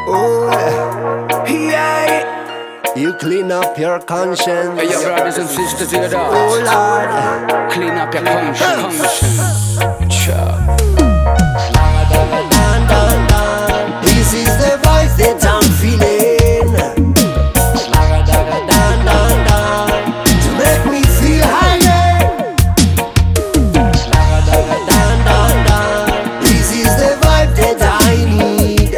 Oh, yeah. You clean up your conscience. Hey, your brothers and sisters, hear that? Oh Lord, clean up your conscience. this is the voice that I'm feeling, to make me feel higher. This is the vibe that I need,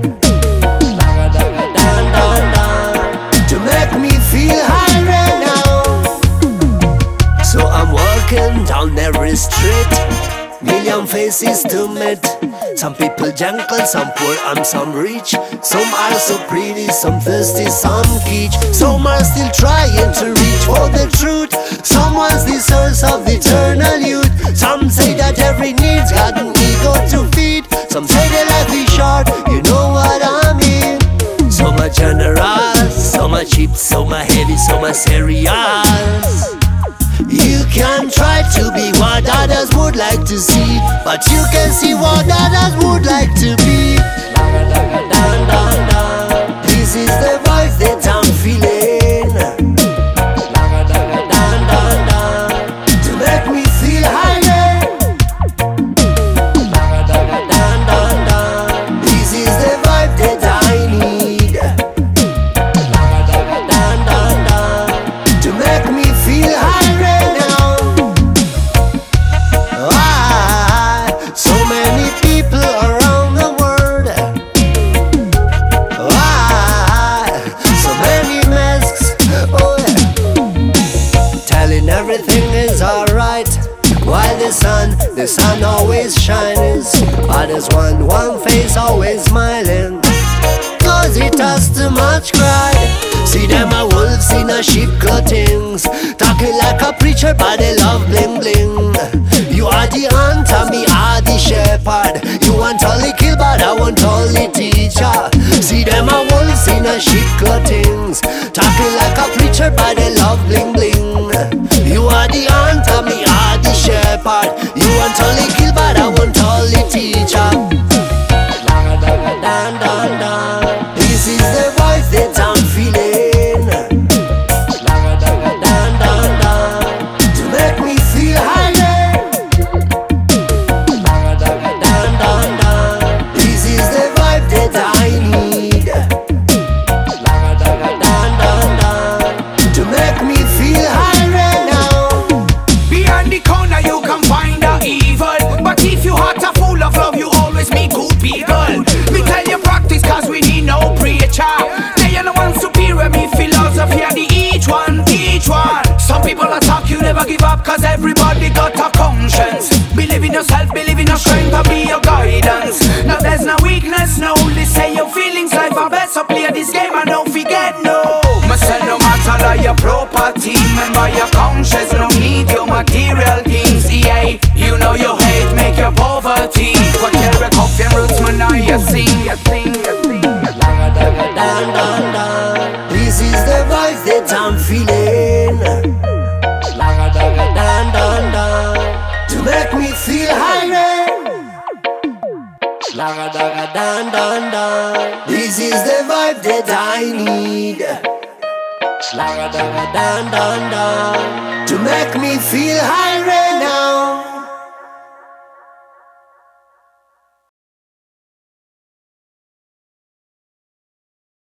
to make me feel higher now. So I'm walking down every street, million faces to meet. Some people gentle, some poor and some rich. Some are so pretty, some thirsty, some kitsch. Some are still trying to reach for the truth. Someone's the source of eternal youth. Some say that every need's got an ego to feed. Some say that life is short, you know what I mean. So much generous, so much cheap, so much heavy, so much serious. You can try to be what others would like to see, but you can see what others would like to be. This is the voice that I'm feeling, to make me feel higher. This is the vibe that I need, to make me feel higher. Everything is alright, while the sun always shines. But there's one face always smiling, cause it has too much pride. See them a wolves in a sheep clothings, talking like a preacher but they love bling bling. You are the hunter, me are the shepherd. You want only kill but I want only teacher. See them a wolves in a sheep clothings, talking like a preacher but they love bling bling. You are the hunter, me are the shepherd. You want only kill but I want only teacher. This is the voice that I'm feeling, to make me feel higher. This is the vibe that I need, to make me feel higher. If you heart are full of love, you always meet good people. Me tell you practice cause we need no preacher. They are the one superior, me philosophy are the each one. Some people attack, you never give up cause everybody got a conscience. Believe in yourself, believe in your strength, and be your guidance. Now there's no weakness, no, only say your feelings. Life are best, so play this game and don't forget, no. Myself no matter like your property, remember your conscience, no need your material things. Yeah, you know you hate, make your poverty. But carry off your roots, man, now you sing. This is the voice that I'm feeling, to make me feel higher. This is the vibe that I need, to make me feel higher.